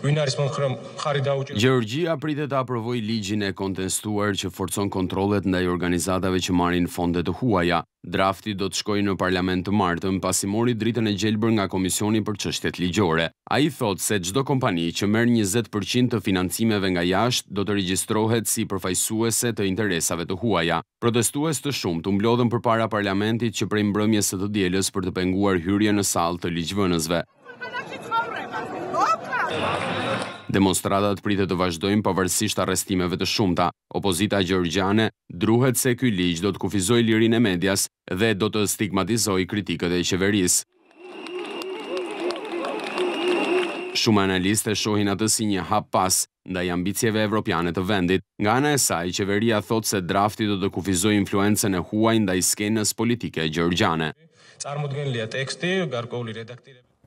Gjeorgjia pritet të aprovojë ligjin e kontestuar që forcon kontrollet ndaj organizatave që marrin fonde të huaja. Drafti do të shkojë në parlament të martën pasi mori dritën e gjelbër nga Komisioni për çështjet ligjore. Ai thotë se çdo kompani që merr 20% të financimeve nga jashtë do të regjistrohet si përfaqësuese të interesave të huaja. Protestues të shumtë u mblodhën përpara parlamentit që prej mbrëmjes së të dielës për të penguar hyrjen në sallë të ligjvënësve. Demonstratat pritet të vazhdojnë pavarësisht arrestimeve të shumta. Opozita gjeorgjiane druhet se ky ligj do të kufizojë lirinë e medias dhe do të stigmatizojë kritikët e qeverisë. Shumë analistë shohin atë si një hap pas ndaj ambicieve evropiane të vendit. Nga ana e saj, qeveria thotë se drafti do të kufizojë influencën e huaj ndaj skenës politike gjeorgjiane.